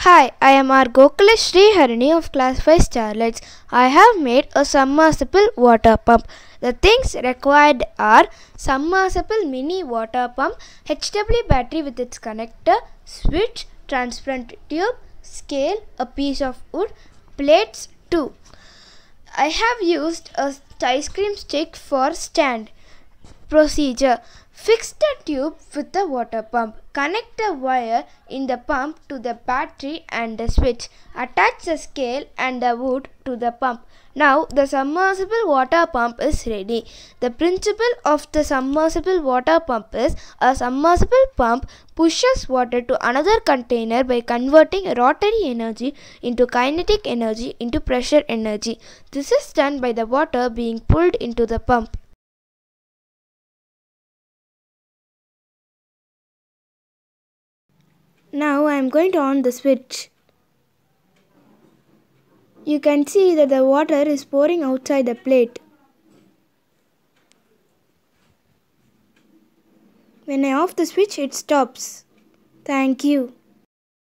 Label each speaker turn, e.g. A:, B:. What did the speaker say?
A: Hi, I am our Gokula Sriharini of Class 5 Starlights. I have made a submersible water pump. The things required are submersible mini water pump, HW battery with its connector, switch, transparent tube, scale, a piece of wood, plates 2. I have used a ice cream stick for stand. Procedure: fix the tube with the water pump. Connect the wire in the pump to the battery and the switch. Attach the scale and the wood to the pump. Now the submersible water pump is ready. The principle of the submersible water pump is a submersible pump pushes water to another container by converting rotary energy into kinetic energy into pressure energy. This is done by the water being pulled into the pump. Now I am going to on the switch. You can see that the water is pouring outside the plate. When I off the switch, it stops. Thank you.